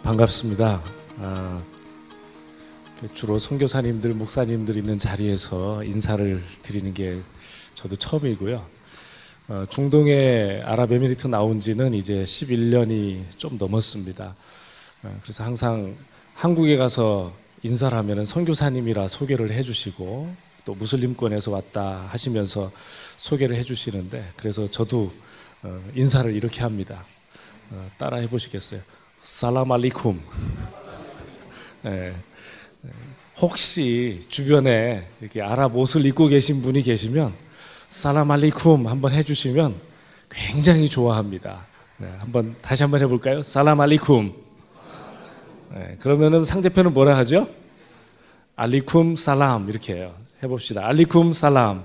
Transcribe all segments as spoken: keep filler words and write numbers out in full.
반갑습니다. 아, 주로 선교사님들, 목사님들 있는 자리에서 인사를 드리는 게 저도 처음이고요. 어, 중동의 아랍에미리트 나온 지는 이제 십일 년이 좀 넘었습니다. 어, 그래서 항상 한국에 가서 인사를 하면 선교사님이라 소개를 해주시고 또 무슬림권에서 왔다 하시면서 소개를 해주시는데, 그래서 저도 어, 인사를 이렇게 합니다. 어, 따라 해보시겠어요? 살람 알리쿰. 네. 혹시 주변에 이렇게 아랍 옷을 입고 계신 분이 계시면 살람 알리쿰 한번 해주시면 굉장히 좋아합니다. 네, 한번 다시 한번 해볼까요? 살람 알리쿰. 네, 그러면은 상대편은 뭐라 하죠? 알리쿰 살람 이렇게 해요. 해봅시다. 알리쿰 살람.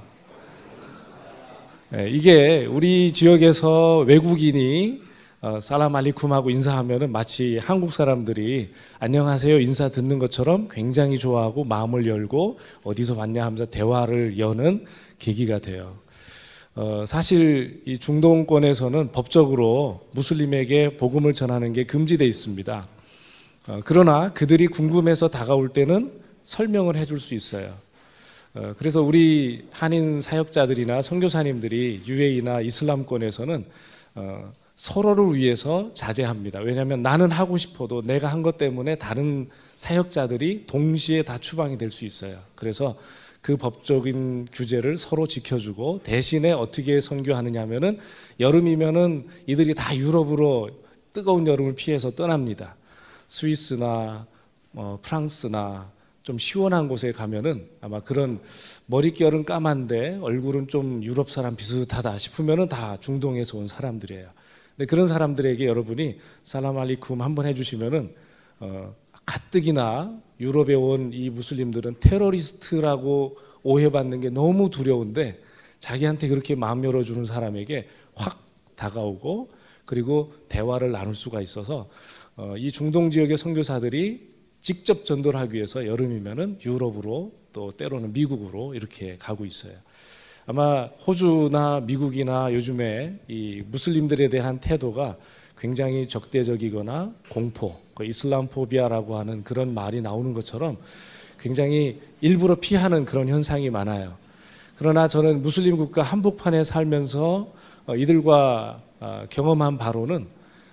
네, 이게 우리 지역에서 외국인이 어, 살람 알리쿰 하고 인사하면은 마치 한국 사람들이 안녕하세요 인사 듣는 것처럼 굉장히 좋아하고 마음을 열고 어디서 왔냐 하면서 대화를 여는 계기가 돼요. 어, 사실 이 중동권에서는 법적으로 무슬림에게 복음을 전하는 게 금지되어 있습니다. 어, 그러나 그들이 궁금해서 다가올 때는 설명을 해줄 수 있어요. 어, 그래서 우리 한인 사역자들이나 선교사님들이 유에이나 이슬람권에서는 어, 서로를 위해서 자제합니다. 왜냐하면 나는 하고 싶어도 내가 한 것 때문에 다른 사역자들이 동시에 다 추방이 될 수 있어요. 그래서 그 법적인 규제를 서로 지켜주고, 대신에 어떻게 선교하느냐 하면은 여름이면은 이들이 다 유럽으로 뜨거운 여름을 피해서 떠납니다. 스위스나 어, 프랑스나 좀 시원한 곳에 가면은 아마 그런 머릿결은 까만데 얼굴은 좀 유럽 사람 비슷하다 싶으면은 다 중동에서 온 사람들이에요. 근데 그런 사람들에게 여러분이 살람 알리쿰 한번 해주시면은 어, 가뜩이나 유럽에 온 이 무슬림들은 테러리스트라고 오해받는 게 너무 두려운데 자기한테 그렇게 마음 열어주는 사람에게 확 다가오고 그리고 대화를 나눌 수가 있어서 어, 이 중동 지역의 선교사들이 직접 전도를 하기 위해서 여름이면은 유럽으로 또 때로는 미국으로 이렇게 가고 있어요. 아마 호주나 미국이나 요즘에 이 무슬림들에 대한 태도가 굉장히 적대적이거나 공포, 이슬람포비아라고 하는 그런 말이 나오는 것처럼 굉장히 일부러 피하는 그런 현상이 많아요. 그러나 저는 무슬림 국가 한복판에 살면서 이들과 경험한 바로는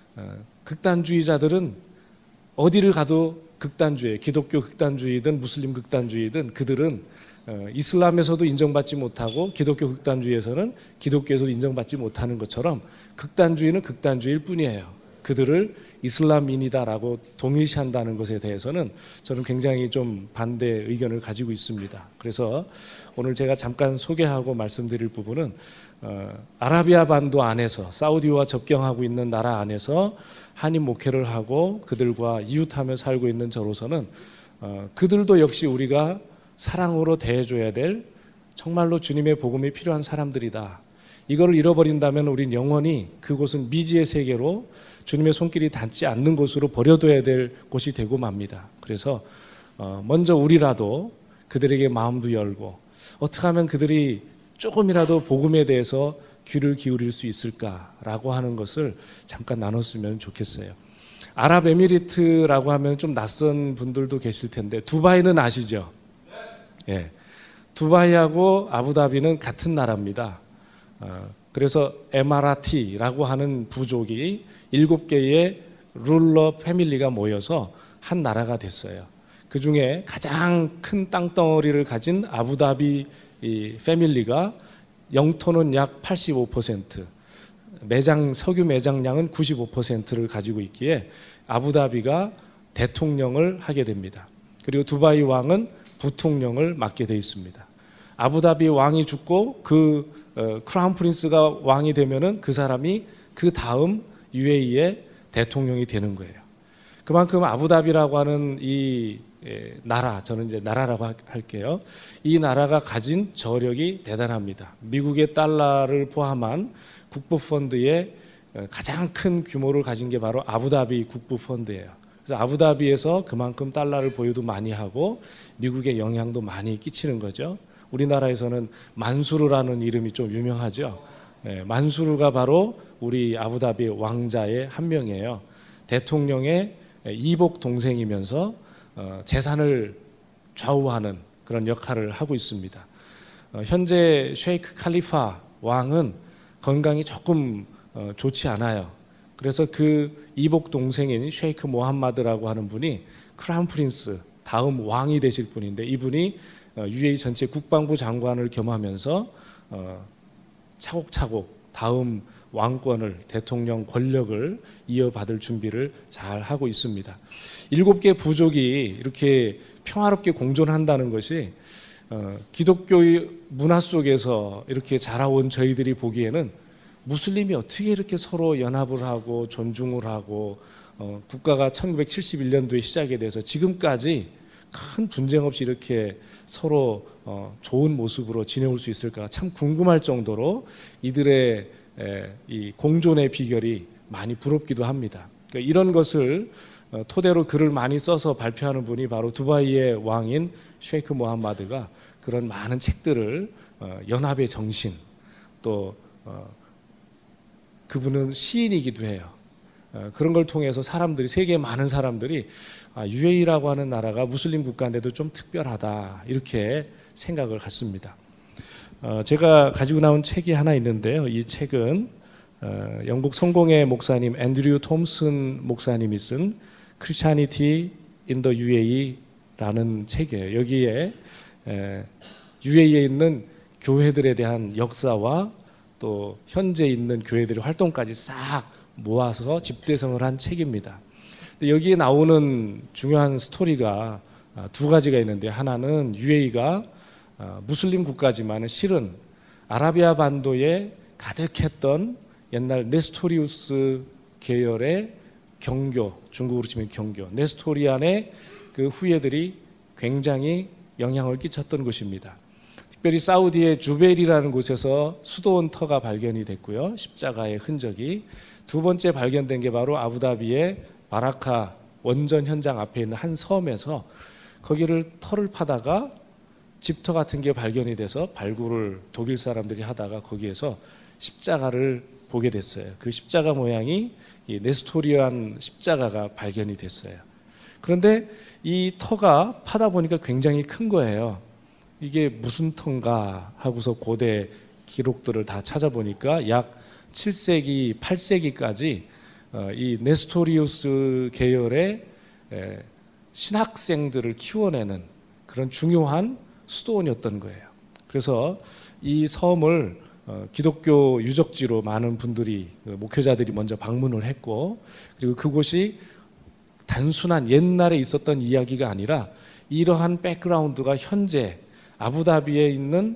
극단주의자들은 어디를 가도 극단주의, 기독교 극단주의든 무슬림 극단주의든 그들은 이슬람에서도 인정받지 못하고 기독교 극단주의에서는 기독교에서도 인정받지 못하는 것처럼 극단주의는 극단주의일 뿐이에요. 그들을 이슬람인이다라고 동일시한다는 것에 대해서는 저는 굉장히 좀 반대 의견을 가지고 있습니다. 그래서 오늘 제가 잠깐 소개하고 말씀드릴 부분은 어, 아라비아 반도 안에서 사우디와 접경하고 있는 나라 안에서 한인 목회를 하고 그들과 이웃하며 살고 있는 저로서는 어, 그들도 역시 우리가 사랑으로 대해줘야 될 정말로 주님의 복음이 필요한 사람들이다. 이거를 잃어버린다면 우린 영원히 그곳은 미지의 세계로 주님의 손길이 닿지 않는 곳으로 버려둬야 될 곳이 되고 맙니다. 그래서 먼저 우리라도 그들에게 마음도 열고 어떻게 하면 그들이 조금이라도 복음에 대해서 귀를 기울일 수 있을까라고 하는 것을 잠깐 나눴으면 좋겠어요. 아랍에미리트라고 하면 좀 낯선 분들도 계실 텐데 두바이는 아시죠? 예, 두바이하고 아부다비는 같은 나라입니다. 어, 그래서 에마라티라고 하는 부족이 일곱 개의 룰러 패밀리가 모여서 한 나라가 됐어요. 그 중에 가장 큰 땅덩어리를 가진 아부다비 이 패밀리가 영토는 약 팔십오 퍼센트, 매장, 석유 매장량은 구십오 퍼센트를 가지고 있기에 아부다비가 대통령을 하게 됩니다. 그리고 두바이 왕은 부통령을 맡게 되어 있습니다. 아부다비 왕이 죽고 그 어, 크라운 프린스가 왕이 되면은 그 사람이 그 다음 유에이의 대통령이 되는 거예요. 그만큼 아부다비라고 하는 이 에, 나라, 저는 이제 나라라고 할게요. 이 나라가 가진 저력이 대단합니다. 미국의 달러를 포함한 국부펀드의 가장 큰 규모를 가진 게 바로 아부다비 국부펀드예요. 그래서 아부다비에서 그만큼 달러를 보유도 많이 하고 미국에 영향도 많이 끼치는 거죠. 우리나라에서는 만수르라는 이름이 좀 유명하죠. 네, 만수르가 바로 우리 아부다비 왕자의 한 명이에요. 대통령의 이복 동생이면서 어, 재산을 좌우하는 그런 역할을 하고 있습니다. 어, 현재 셰이크 칼리파 왕은 건강이 조금 어, 좋지 않아요. 그래서 그 이복 동생인 셰이크 모함마드라고 하는 분이 크라운 프린스 다음 왕이 되실 분인데, 이분이 유에이 전체 국방부 장관을 겸하면서 어, 차곡차곡 다음 왕권을, 대통령 권력을 이어받을 준비를 잘 하고 있습니다. 일곱 개 부족이 이렇게 평화롭게 공존한다는 것이 어, 기독교의 문화 속에서 이렇게 자라온 저희들이 보기에는 무슬림이 어떻게 이렇게 서로 연합을 하고 존중을 하고 어, 국가가 천구백칠십일 년도에 시작이 돼서 지금까지 큰 분쟁 없이 이렇게 서로 어, 좋은 모습으로 지내올 수 있을까 참 궁금할 정도로 이들의 에, 이 공존의 비결이 많이 부럽기도 합니다. 그러니까 이런 것을 어, 토대로 글을 많이 써서 발표하는 분이 바로 두바이의 왕인 셰이크 모함마드가 그런 많은 책들을 어, 연합의 정신, 또 어, 그분은 시인이기도 해요. 어, 그런 걸 통해서 사람들이, 세계 많은 사람들이 아, 유에이라고 하는 나라가 무슬림 국가인데도 좀 특별하다 이렇게 생각을 갖습니다. 어, 제가 가지고 나온 책이 하나 있는데요. 이 책은 어, 영국 성공회 목사님 앤드류 톰슨 목사님이 쓴 Christianity in the 유에이라는 책이에요. 여기에 에, 유에이에 있는 교회들에 대한 역사와 또 현재 있는 교회들의 활동까지 싹 모아서 집대성을 한 책입니다. 근데 여기에 나오는 중요한 스토리가 두 가지가 있는데, 하나는 유에이가 무슬림 국가지만 실은 아라비아 반도에 가득했던 옛날 네스토리우스 계열의 경교, 중국으로 치면 경교, 네스토리안의 그 후예들이 굉장히 영향을 끼쳤던 곳입니다. 특별히 사우디의 주베일이라는 곳에서 수도원 터가 발견이 됐고요. 십자가의 흔적이. 두 번째 발견된 게 바로 아부다비의 바라카 원전 현장 앞에 있는 한 섬에서 거기를 터를 파다가 집터 같은 게 발견이 돼서 발굴을 독일 사람들이 하다가 거기에서 십자가를 보게 됐어요. 그 십자가 모양이 이 네스토리안 십자가가 발견이 됐어요. 그런데 이 터가 파다 보니까 굉장히 큰 거예요. 이게 무슨 터인가 하고서 고대 기록들을 다 찾아보니까 약 칠 세기, 팔 세기까지 이 네스토리우스 계열의 신학생들을 키워내는 그런 중요한 수도원이었던 거예요. 그래서 이 섬을 기독교 유적지로 많은 분들이, 목회자들이 먼저 방문을 했고, 그리고 그곳이 단순한 옛날에 있었던 이야기가 아니라 이러한 백그라운드가 현재 아부다비에 있는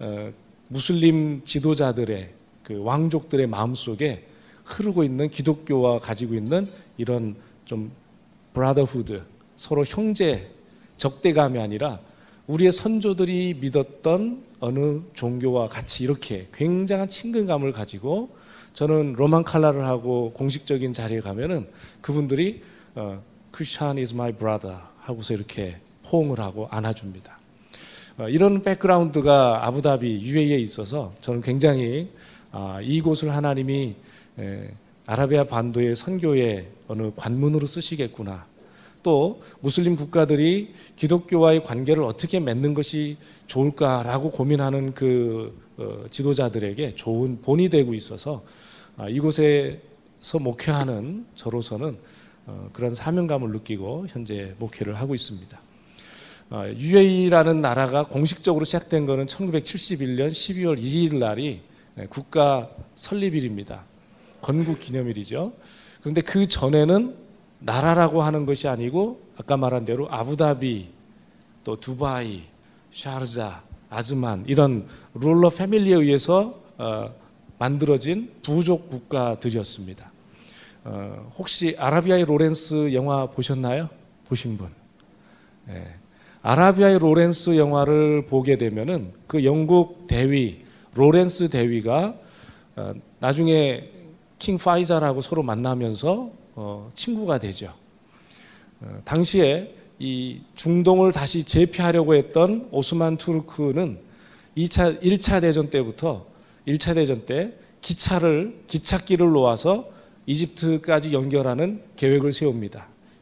무슬림 지도자들의, 그 왕족들의 마음속에 흐르고 있는 기독교와 가지고 있는 이런 좀 브라더후드, 서로 형제, 적대감이 아니라 우리의 선조들이 믿었던 어느 종교와 같이 이렇게 굉장한 친근감을 가지고, 저는 로만 칼라를 하고 공식적인 자리에 가면은 그분들이 어, Christian is my brother 하고서 이렇게 포옹을 하고 안아줍니다. 어, 이런 백그라운드가 아부다비, 유에이에 있어서 저는 굉장히 아, 이곳을 하나님이 에, 아라비아 반도의 선교의 어느 관문으로 쓰시겠구나. 또 무슬림 국가들이 기독교와의 관계를 어떻게 맺는 것이 좋을까라고 고민하는 그 어, 지도자들에게 좋은 본이 되고 있어서 아, 이곳에서 목회하는 저로서는 어, 그런 사명감을 느끼고 현재 목회를 하고 있습니다. 어, 유에이라는 나라가 공식적으로 시작된 것은 천구백칠십일 년 십이월 이일 날이 국가 설립일입니다. 건국 기념일이죠. 그런데 그 전에는 나라라고 하는 것이 아니고 아까 말한 대로 아부다비, 또 두바이, 샤르자, 아즈만 이런 룰러 패밀리에 의해서 어, 만들어진 부족 국가들이었습니다. 어, 혹시 아라비아의 로렌스 영화 보셨나요? 보신 분? 네. 아라비아의 로렌스 영화를 보게 되면은 그 영국 대위 로렌스 대위가 어, 나중에 킹 파이살하고 서로 만나면서 어, 친구가 되죠. 어, 당시에 이 중동을 다시 재피하려고 했던 오스만 투르크는 이 차, 일 차 대전 때부터 일 차 대전 때 기차를 기찻길을 놓아서 이집트까지 연결하는 계획을 세웁니다.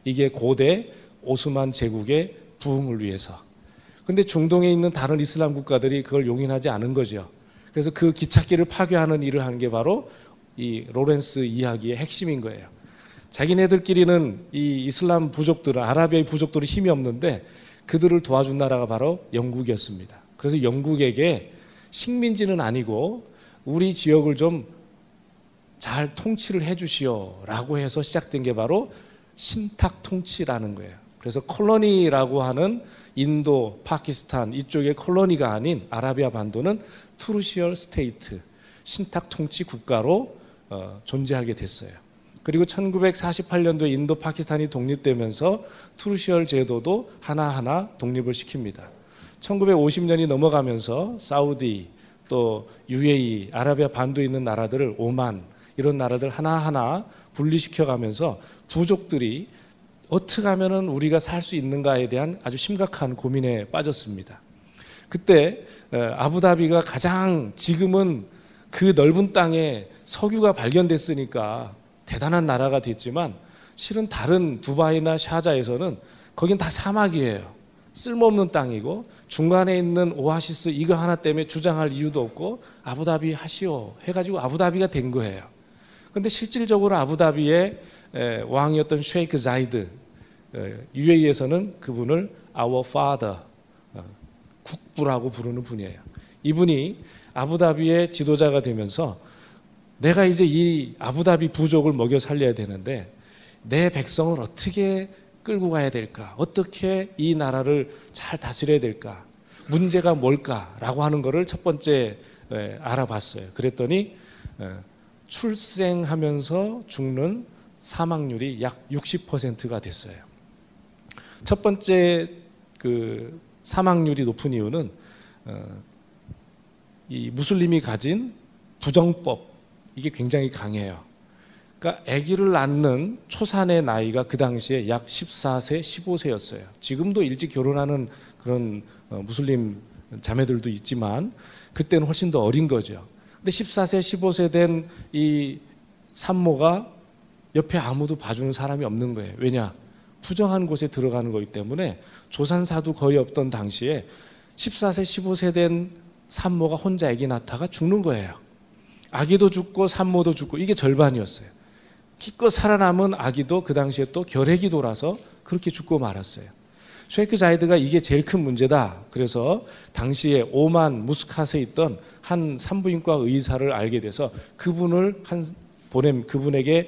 이게 고대 오스만 제국의 부흥을 위해서. 근데 중동에 있는 다른 이슬람 국가들이 그걸 용인하지 않은 거죠. 그래서 그 기찻길을 파괴하는 일을 하는 게 바로 이 로렌스 이야기의 핵심인 거예요. 자기네들끼리는 이 이슬람 부족들은, 아라비아의 부족들은 힘이 없는데 그들을 도와준 나라가 바로 영국이었습니다. 그래서 영국에게 식민지는 아니고 우리 지역을 좀 잘 통치를 해주시오 라고 해서 시작된 게 바로 신탁 통치라는 거예요. 그래서 콜로니라고 하는 인도, 파키스탄 이쪽의 콜로니가 아닌 아라비아 반도는 트루시얼 스테이트, 신탁 통치 국가로 어, 존재하게 됐어요. 그리고 천구백사십팔 년도에 인도, 파키스탄이 독립되면서 트루시얼 제도도 하나하나 독립을 시킵니다. 천구백오십 년이 넘어가면서 사우디, 또 유에이, 아라비아 반도에 있는 나라들을 오만, 이런 나라들 하나하나 분리시켜가면서 부족들이 어떻게 하면 우리가 살 수 있는가에 대한 아주 심각한 고민에 빠졌습니다. 그때 아부다비가 가장, 지금은 그 넓은 땅에 석유가 발견됐으니까 대단한 나라가 됐지만 실은 다른 두바이나 샤자에서는 거긴 다 사막이에요. 쓸모없는 땅이고 중간에 있는 오아시스 이거 하나 때문에 주장할 이유도 없고 아부다비 하시오 해가지고 아부다비가 된 거예요. 그런데 실질적으로 아부다비의 왕이었던 쉐이크 자이드, 유에이에서는 그분을 Our Father, 국부라고 부르는 분이에요. 이분이 아부다비의 지도자가 되면서 내가 이제 이 아부다비 부족을 먹여 살려야 되는데 내 백성을 어떻게 끌고 가야 될까? 어떻게 이 나라를 잘 다스려야 될까? 문제가 뭘까라고 하는 거를 첫 번째 알아봤어요. 그랬더니 출생하면서 죽는 사망률이 약 육십 퍼센트가 됐어요. 첫 번째 그 사망률이 높은 이유는 이 무슬림이 가진 부정법, 이게 굉장히 강해요. 그러니까 아기를 낳는 초산의 나이가 그 당시에 약 십사 세, 십오 세였어요. 지금도 일찍 결혼하는 그런 무슬림 자매들도 있지만 그때는 훨씬 더 어린 거죠. 근데 십사 세, 십오 세 된 이 산모가 옆에 아무도 봐주는 사람이 없는 거예요. 왜냐? 부정한 곳에 들어가는 거기 때문에 조산사도 거의 없던 당시에 십사 세, 십오 세 된 산모가 혼자 아기 낳다가 죽는 거예요. 아기도 죽고 산모도 죽고 이게 절반이었어요. 기껏 살아남은 아기도 그 당시에 또 결핵이 돌아서 그렇게 죽고 말았어요. 쉐이크 자이드가 이게 제일 큰 문제다. 그래서 당시에 오만 무스캇에 있던 한 산부인과 의사를 알게 돼서 그분을 한 보냄 그분에게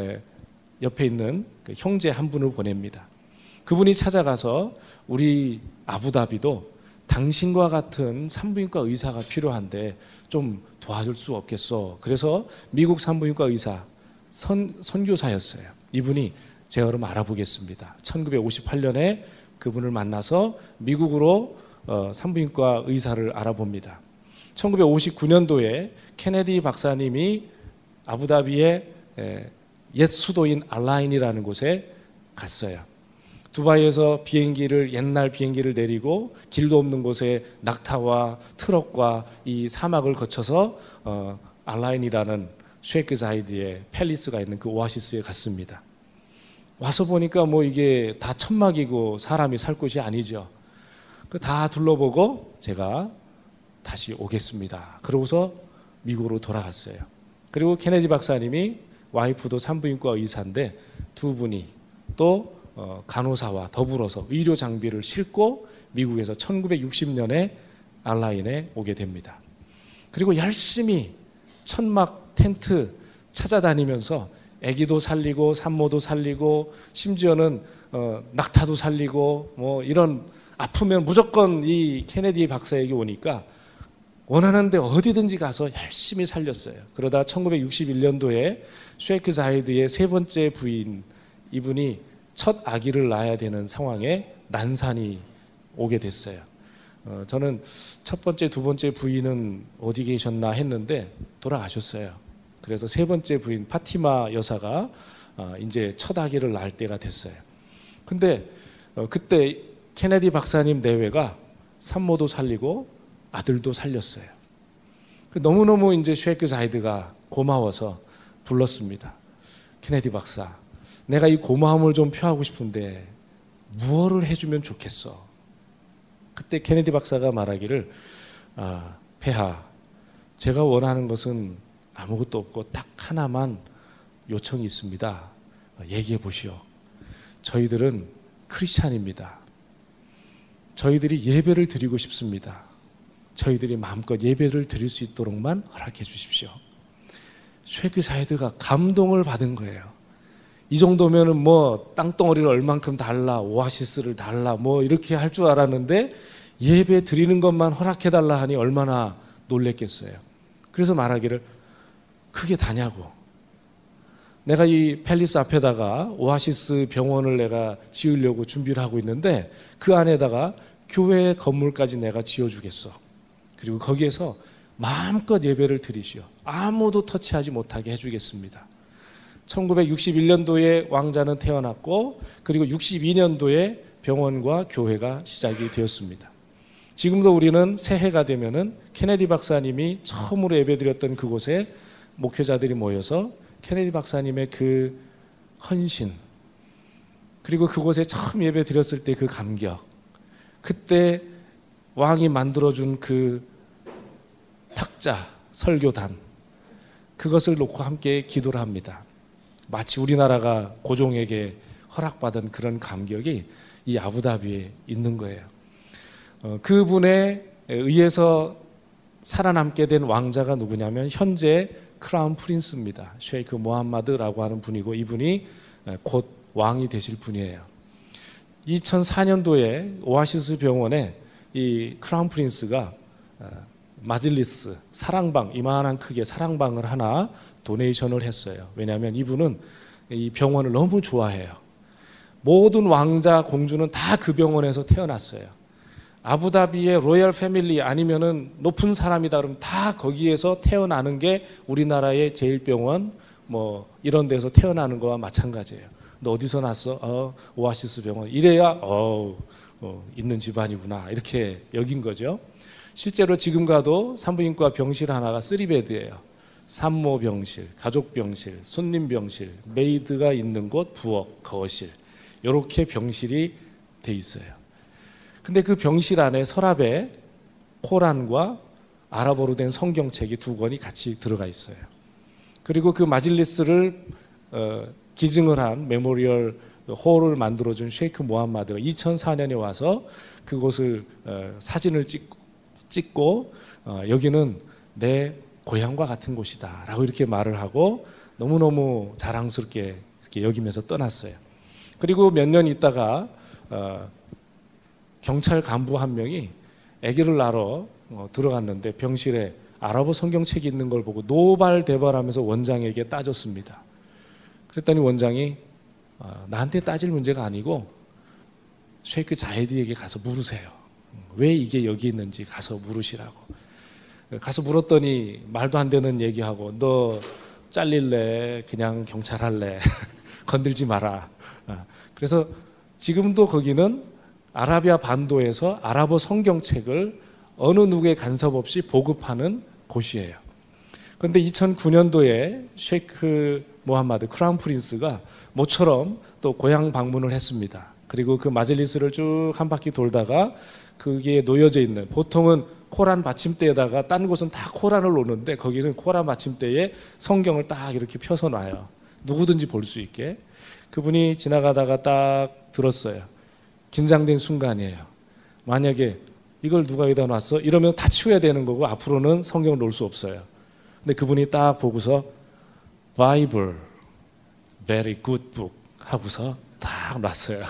옆에 있는 그 형제 한 분을 보냅니다. 그분이 찾아가서 우리 아부다비도 당신과 같은 산부인과 의사가 필요한데 좀 도와줄 수 없겠어. 그래서 미국 산부인과 의사 선, 선교사였어요. 이분이 제가 그럼 알아보겠습니다. 천구백오십팔 년에 그분을 만나서 미국으로 어, 산부인과 의사를 알아봅니다. 천구백오십구 년도에 케네디 박사님이 아부다비의 에, 옛 수도인 알라인이라는 곳에 갔어요. 두바이에서 비행기를 옛날 비행기를 내리고 길도 없는 곳에 낙타와 트럭과 이 사막을 거쳐서 어, 알라인이라는 쉐이크 자이드의 팰리스가 있는 그 오아시스에 갔습니다. 와서 보니까 뭐 이게 다 천막이고 사람이 살 곳이 아니죠. 그 다 둘러보고 제가 다시 오겠습니다. 그러고서 미국으로 돌아갔어요. 그리고 케네디 박사님이 와이프도 산부인과 의사인데 두 분이 또 어, 간호사와 더불어서 의료 장비를 싣고 미국에서 천구백육십 년에 알라인에 오게 됩니다. 그리고 열심히 천막 텐트 찾아다니면서 아기도 살리고 산모도 살리고 심지어는 어, 낙타도 살리고 뭐 이런 아프면 무조건 이 케네디 박사에게 오니까 원하는데 어디든지 가서 열심히 살렸어요. 그러다 천구백육십일 년도에 쉐이크 자이드의 세 번째 부인 이분이 첫 아기를 낳아야 되는 상황에 난산이 오게 됐어요. 어, 저는 첫 번째, 두 번째 부인은 어디 계셨나 했는데 돌아가셨어요. 그래서 세 번째 부인 파티마 여사가 어, 이제 첫 아기를 낳을 때가 됐어요. 근데 어, 그때 케네디 박사님 내외가 산모도 살리고 아들도 살렸어요. 너무너무 이제 쉐이크 자이드가 고마워서 불렀습니다. 케네디 박사, 내가 이 고마움을 좀 표하고 싶은데 무엇을 해주면 좋겠어. 그때 케네디 박사가 말하기를, 아, 폐하, 제가 원하는 것은 아무것도 없고 딱 하나만 요청이 있습니다. 얘기해 보시오. 저희들은 크리스찬입니다. 저희들이 예배를 드리고 싶습니다. 저희들이 마음껏 예배를 드릴 수 있도록만 허락해 주십시오. 쉐이크 자이드가 감동을 받은 거예요. 이 정도면은 뭐 땅덩어리를 얼만큼 달라, 오아시스를 달라, 뭐 이렇게 할 줄 알았는데 예배 드리는 것만 허락해 달라 하니 얼마나 놀랬겠어요. 그래서 말하기를, 그게 다냐고. 내가 이 팰리스 앞에다가 오아시스 병원을 내가 지으려고 준비를 하고 있는데 그 안에다가 교회 건물까지 내가 지어주겠어. 그리고 거기에서 마음껏 예배를 드리시오. 아무도 터치하지 못하게 해주겠습니다. 천구백육십일 년도에 왕자는 태어났고, 그리고 육십이 년도에 병원과 교회가 시작이 되었습니다. 지금도 우리는 새해가 되면은 케네디 박사님이 처음으로 예배드렸던 그곳에 목회자들이 모여서 케네디 박사님의 그 헌신, 그리고 그곳에 처음 예배 드렸을 때 그 감격, 그때 왕이 만들어준 그 탁자, 설교단, 그것을 놓고 함께 기도를 합니다. 마치 우리나라가 고종에게 허락받은 그런 감격이 이 아부다비에 있는 거예요. 어, 그분에 의해서 살아남게 된 왕자가 누구냐면 현재 크라운 프린스입니다. 쉐이크 모함마드라고 하는 분이고, 이분이 곧 왕이 되실 분이에요. 이천사 년도에 오아시스 병원에 이 크라운 프린스가 마질리스, 사랑방, 이만한 크기의 사랑방을 하나 도네이션을 했어요. 왜냐하면 이분은 이 병원을 너무 좋아해요. 모든 왕자, 공주는 다 그 병원에서 태어났어요. 아부다비의 로열 패밀리 아니면은 높은 사람이다 그러면 다 거기에서 태어나는 게 우리나라의 제일병원 뭐 이런 데서 태어나는 거와 마찬가지예요. 너 어디서 났어? 어, 오아시스 병원. 이래야 어, 어, 있는 집안이구나 이렇게 여긴 거죠. 실제로 지금 가도 산부인과 병실 하나가 쓰리베드예요. 산모 병실, 가족 병실, 손님 병실, 메이드가 있는 곳, 부엌, 거실, 이렇게 병실이 돼 있어요. 근데 그 병실 안에 서랍에 코란과 아랍어로 된 성경책이 두 권이 같이 들어가 있어요. 그리고 그 마질리스를 어, 기증을 한 메모리얼 홀을 만들어준 쉐이크 모함마드가 이천사 년에 와서 그곳을 어, 사진을 찍고, 찍고 어, 여기는 내 고향과 같은 곳이다 라고 이렇게 말을 하고 너무너무 자랑스럽게 이렇게 여기면서 떠났어요. 그리고 몇 년 있다가 어, 경찰 간부 한 명이 아기를 낳으러 어, 들어갔는데 병실에 아랍어 성경책이 있는 걸 보고 노발대발하면서 원장에게 따졌습니다. 그랬더니 원장이 어, 나한테 따질 문제가 아니고 쉐이크 자이드에게 가서 물으세요. 왜 이게 여기 있는지 가서 물으시라고. 가서 물었더니 말도 안 되는 얘기하고 너 잘릴래? 그냥 경찰 할래? 건들지 마라. 그래서 지금도 거기는 아라비아 반도에서 아랍어 성경책을 어느 누구의 간섭 없이 보급하는 곳이에요. 그런데 이천구 년도에 쉐이크 모함마드 크라운 프린스가 모처럼 또 고향 방문을 했습니다. 그리고 그 마젤리스를 쭉 한 바퀴 돌다가 그게 놓여져 있는, 보통은 코란 받침대에다가 딴 곳은 다 코란을 놓는데 거기는 코란 받침대에 성경을 딱 이렇게 펴서 놔요. 누구든지 볼 수 있게. 그분이 지나가다가 딱 들었어요. 긴장된 순간이에요. 만약에 이걸 누가 여기다 놨어? 이러면 다 치워야 되는 거고 앞으로는 성경을 놓을 수 없어요. 근데 그분이 딱 보고서 Bible, very good book 하고서 딱 놨어요.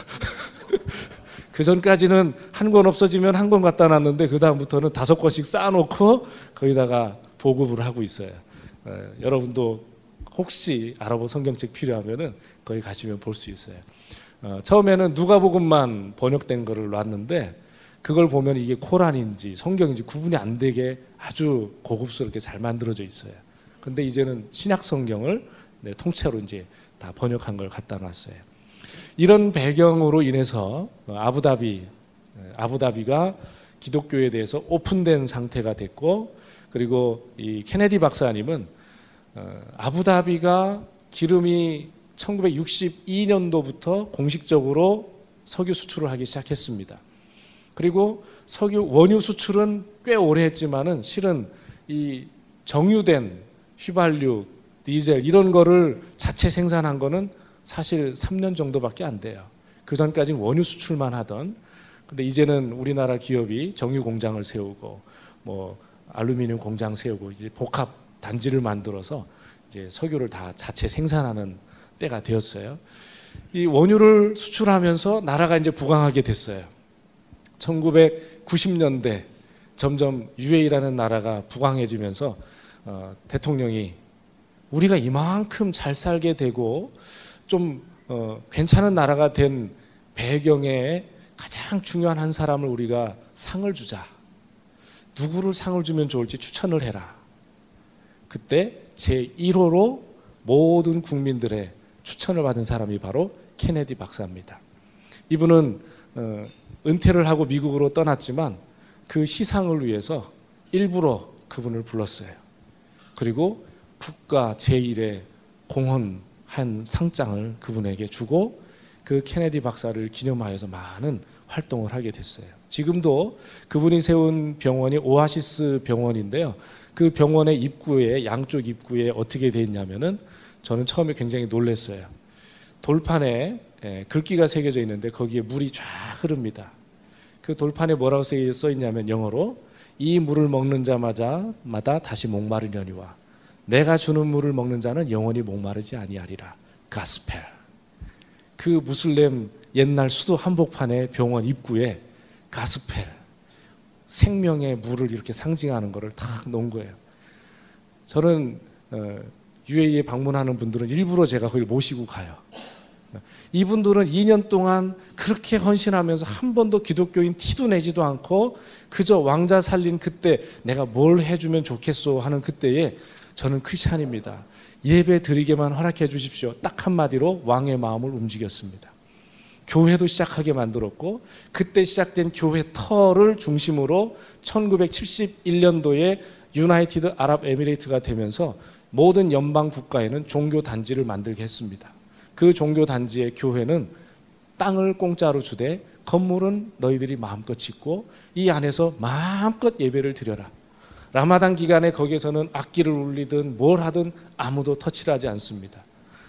그 전까지는 한 권 없어지면 한 권 갖다 놨는데 그 다음부터는 다섯 권씩 쌓아놓고 거기다가 보급을 하고 있어요. 에, 여러분도 혹시 아랍어 성경책 필요하면은 거기 가시면 볼 수 있어요. 어, 처음에는 누가복음만 번역된 거를 놨는데 그걸 보면 이게 코란인지 성경인지 구분이 안 되게 아주 고급스럽게 잘 만들어져 있어요. 근데 이제는 신약 성경을 네, 통째로 이제 다 번역한 걸 갖다 놨어요. 이런 배경으로 인해서 아부다비, 아부다비가 기독교에 대해서 오픈된 상태가 됐고, 그리고 이 케네디 박사님은 아부다비가 기름이 천구백육십이 년도부터 공식적으로 석유 수출을 하기 시작했습니다. 그리고 석유 원유 수출은 꽤 오래 했지만은 실은 이 정유된 휘발유, 디젤 이런 거를 자체 생산한 거는 사실 삼 년 정도밖에 안 돼요. 그 전까지는 원유 수출만 하던. 근데 이제는 우리나라 기업이 정유 공장을 세우고 뭐 알루미늄 공장 세우고 이제 복합 단지를 만들어서 이제 석유를 다 자체 생산하는 때가 되었어요. 이 원유를 수출하면서 나라가 이제 부강하게 됐어요. 천구백구십 년대 점점 유에이라는 나라가 부강해지면서 어, 대통령이 우리가 이만큼 잘 살게 되고 좀 어, 괜찮은 나라가 된 배경에 가장 중요한 한 사람을 우리가 상을 주자. 누구를 상을 주면 좋을지 추천을 해라. 그때 제일 호로 모든 국민들의 추천을 받은 사람이 바로 케네디 박사입니다. 이분은 어, 은퇴를 하고 미국으로 떠났지만 그 시상을 위해서 일부러 그분을 불렀어요. 그리고 국가 제일의 공헌한 상장을 그분에게 주고 그 케네디 박사를 기념하여서 많은 활동을 하게 됐어요. 지금도 그분이 세운 병원이 오아시스 병원인데요. 그 병원의 입구에 양쪽 입구에 어떻게 돼 있냐면은 저는 처음에 굉장히 놀랐어요. 돌판에 글귀가 새겨져 있는데 거기에 물이 쫙 흐릅니다. 그 돌판에 뭐라고 써 있냐면 영어로 이 물을 먹는 자마다 마다 다시 목마르려니와 내가 주는 물을 먹는 자는 영원히 목마르지 아니하리라. 가스펠. 그 무슬림 옛날 수도 한복판의 병원 입구에 가스펠, 생명의 물을 이렇게 상징하는 거를 탁 놓은 거예요. 저는 어, 유에이에 방문하는 분들은 일부러 제가 거기를 모시고 가요. 이분들은 이 년 동안 그렇게 헌신하면서 한 번도 기독교인 티도 내지도 않고 그저 왕자 살린 그때 내가 뭘 해주면 좋겠소 하는 그때에 저는 크리스찬입니다. 예배 드리게만 허락해 주십시오. 딱 한마디로 왕의 마음을 움직였습니다. 교회도 시작하게 만들었고 그때 시작된 교회 터를 중심으로 천구백칠십일 년도에 유나이티드 아랍 에미레이트가 되면서 모든 연방 국가에는 종교 단지를 만들게 했습니다. 그 종교 단지의 교회는 땅을 공짜로 주되 건물은 너희들이 마음껏 짓고 이 안에서 마음껏 예배를 드려라. 라마단 기간에 거기에서는 악기를 울리든 뭘 하든 아무도 터치를 하지 않습니다.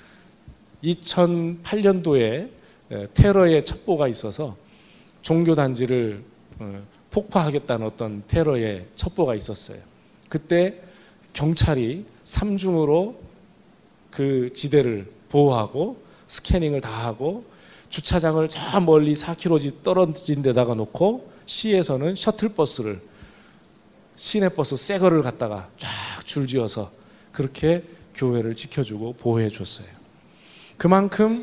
이천팔 년도에 테러의 첩보가 있어서 종교단지를 폭파하겠다는 어떤 테러의 첩보가 있었어요. 그때 경찰이 삼중으로 그 지대를 보호하고 스캐닝을 다 하고 주차장을 저 멀리 사 킬로미터 떨어진 데다가 놓고 시에서는 셔틀버스를 시내버스 새 거를 갖다가 쫙 줄지어서 그렇게 교회를 지켜주고 보호해 줬어요. 그만큼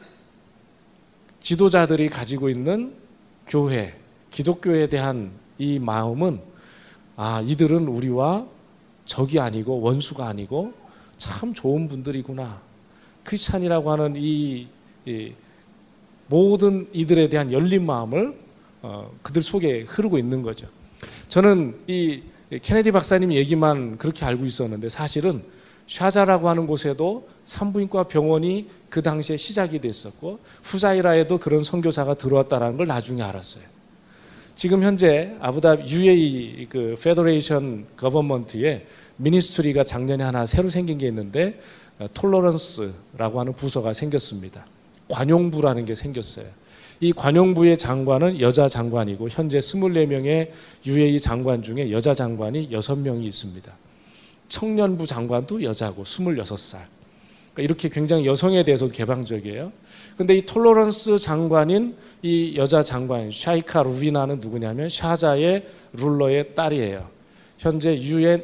지도자들이 가지고 있는 교회, 기독교에 대한 이 마음은 아, 이들은 우리와 적이 아니고 원수가 아니고 참 좋은 분들이구나. 크리스찬이라고 하는 이, 이 모든 이들에 대한 열린 마음을 어, 그들 속에 흐르고 있는 거죠. 저는 이 케네디 박사님 얘기만 그렇게 알고 있었는데 사실은 샤자라고 하는 곳에도 산부인과 병원이 그 당시에 시작이 됐었고 후자이라에도 그런 선교사가 들어왔다는 걸 나중에 알았어요. 지금 현재 아부다비 유에이 그 페더레이션 거버먼트에 미니스트리가 작년에 하나 새로 생긴 게 있는데 톨러런스라고 하는 부서가 생겼습니다. 관용부라는 게 생겼어요. 이 관용부의 장관은 여자 장관이고 현재 이십사 명의 유에이 장관 중에 여자 장관이 여섯 명이 있습니다. 청년부 장관도 여자고 스물여섯 살. 그러니까 이렇게 굉장히 여성에 대해서도 개방적이에요. 그런데 이 톨러런스 장관인 이 여자 장관 샤이카 루비나는 누구냐면 샤자의 룰러의 딸이에요. 현재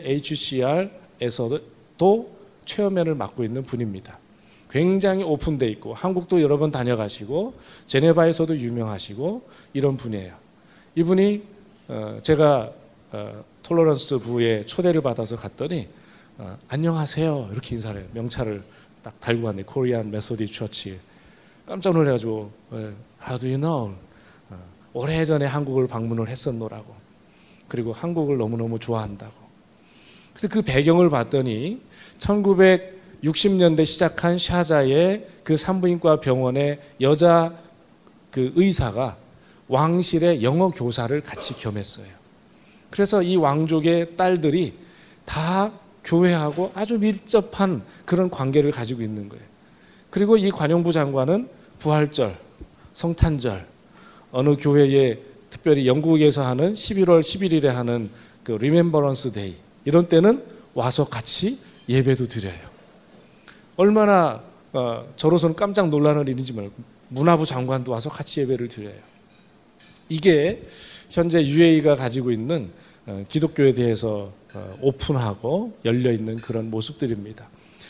유엔에이치씨알에서도 체어맨을 맡고 있는 분입니다. 굉장히 오픈되어 있고 한국도 여러 번 다녀가시고 제네바에서도 유명하시고 이런 분이에요. 이분이 제가 톨러런스 부에 초대를 받아서 갔더니 안녕하세요 이렇게 인사를 해요. 명찰을 딱 달고 왔네. 코리안 메소디 처치. 깜짝 놀라가지고 How do you know? 오래전에 한국을 방문을 했었노라고. 그리고 한국을 너무너무 좋아한다고. 그래서 그 배경을 봤더니 천구백 육십 년대 시작한 샤자의 그 산부인과 병원의 여자 그 의사가 왕실의 영어 교사를 같이 겸했어요. 그래서 이 왕족의 딸들이 다 교회하고 아주 밀접한 그런 관계를 가지고 있는 거예요. 그리고 이 관용부 장관은 부활절, 성탄절, 어느 교회에 특별히 영국에서 하는 십일월 십일일에 하는 그 리멤버런스 데이 이런 때는 와서 같이 예배도 드려요. 얼마나 어, 저로서는 깜짝 놀라는 일인지 말고 문화부 장관도 와서 같이 예배를 드려요. 이게 현재 유에이가 가지고 있는 어, 기독교에 대해서 어, 오픈하고 열려있는 그런 모습들입니다.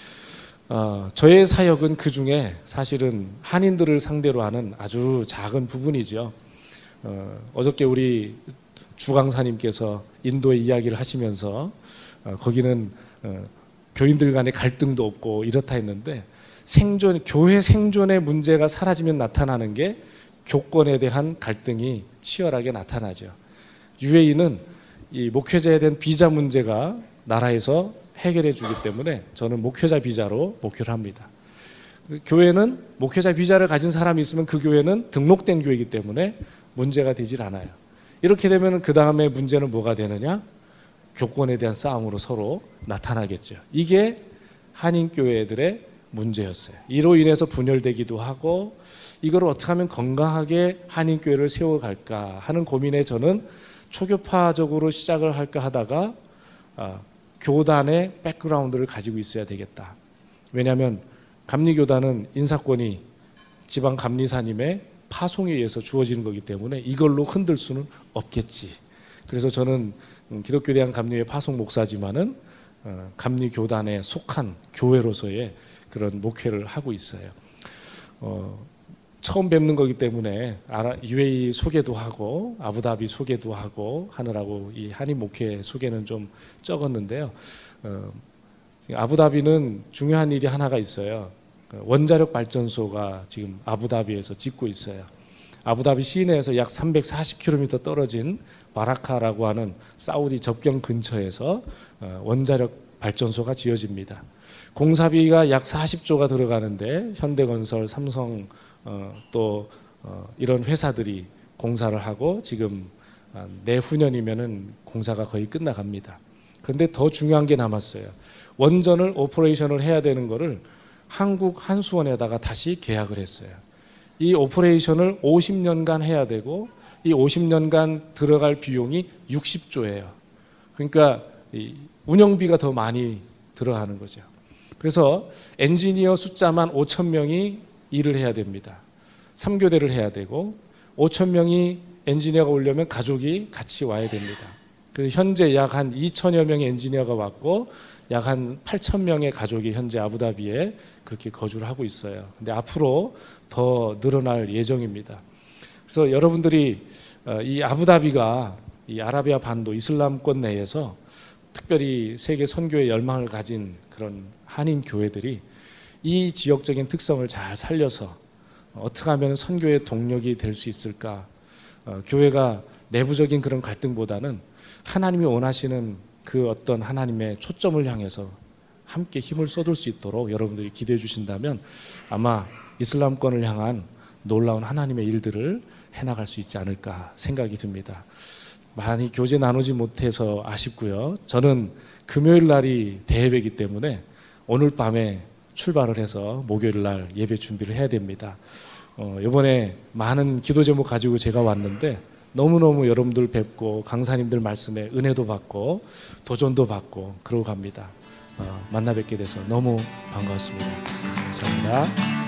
어, 저의 사역은 그 중에 사실은 한인들을 상대로 하는 아주 작은 부분이죠. 어, 어저께 우리 주강사님께서 인도의 이야기를 하시면서 어, 거기는 어, 교인들 간의 갈등도 없고 이렇다 했는데 생존, 교회 생존의 문제가 사라지면 나타나는 게 교권에 대한 갈등이 치열하게 나타나죠. 유에이는 이 목회자에 대한 비자 문제가 나라에서 해결해 주기 때문에 저는 목회자 비자로 목회를 합니다. 교회는 목회자 비자를 가진 사람이 있으면 그 교회는 등록된 교회이기 때문에 문제가 되질 않아요. 이렇게 되면 그 다음에 문제는 뭐가 되느냐? 교권에 대한 싸움으로 서로 나타나겠죠. 이게 한인교회들의 문제였어요. 이로 인해서 분열되기도 하고 이걸 어떻게 하면 건강하게 한인교회를 세워갈까 하는 고민에 저는 초교파적으로 시작을 할까 하다가 아, 교단의 백그라운드를 가지고 있어야 되겠다. 왜냐하면 감리교단은 인사권이 지방 감리사님의 파송에 의해서 주어지는 거기 때문에 이걸로 흔들 수는 없겠지. 그래서 저는 기독교대한감리회 파송 목사지만은 감리교단에 속한 교회로서의 그런 목회를 하고 있어요. 어, 처음 뵙는 거기 때문에 유에이 소개도 하고 아부다비 소개도 하고 하느라고 이 한인 목회 소개는 좀 적었는데요. 어, 아부다비는 중요한 일이 하나가 있어요. 원자력 발전소가 지금 아부다비에서 짓고 있어요. 아부다비 시내에서 약 삼백사십 킬로미터 떨어진 바라카라고 하는 사우디 접경 근처에서 원자력 발전소가 지어집니다. 공사비가 약 사십조가 들어가는데 현대건설, 삼성 어, 또 어, 이런 회사들이 공사를 하고 지금 내후년이면은 공사가 거의 끝나갑니다. 그런데 더 중요한 게 남았어요. 원전을 오퍼레이션을 해야 되는 거를 한국 한수원에다가 다시 계약을 했어요. 이 오퍼레이션을 오십 년간 해야 되고 이 오십 년간 들어갈 비용이 육십조예요. 그러니까 이 운영비가 더 많이 들어가는 거죠. 그래서 엔지니어 숫자만 오천 명이 일을 해야 됩니다. 삼 교대를 해야 되고 오천 명이 엔지니어가 오려면 가족이 같이 와야 됩니다. 그래서 현재 약 한 이천여 명의 엔지니어가 왔고 약 한 팔천 명의 가족이 현재 아부다비에 그렇게 거주를 하고 있어요. 근데 앞으로 더 늘어날 예정입니다. 그래서 여러분들이 이 아부다비가 이 아라비아 반도 이슬람권 내에서 특별히 세계 선교의 열망을 가진 그런 한인 교회들이 이 지역적인 특성을 잘 살려서 어떻게 하면 선교의 동력이 될 수 있을까? 어, 교회가 내부적인 그런 갈등보다는 하나님이 원하시는 그 어떤 하나님의 초점을 향해서 함께 힘을 쏟을 수 있도록 여러분들이 기도해 주신다면 아마 이슬람권을 향한 놀라운 하나님의 일들을 해나갈 수 있지 않을까 생각이 듭니다. 많이 교제 나누지 못해서 아쉽고요. 저는 금요일 날이 대회이기 때문에 오늘 밤에 출발을 해서 목요일 날 예배 준비를 해야 됩니다. 어, 이번에 많은 기도 제목 가지고 제가 왔는데 너무너무 여러분들 뵙고 강사님들 말씀에 은혜도 받고 도전도 받고 그러고 갑니다. 어, 만나 뵙게 돼서 너무 반가웠습니다. 감사합니다.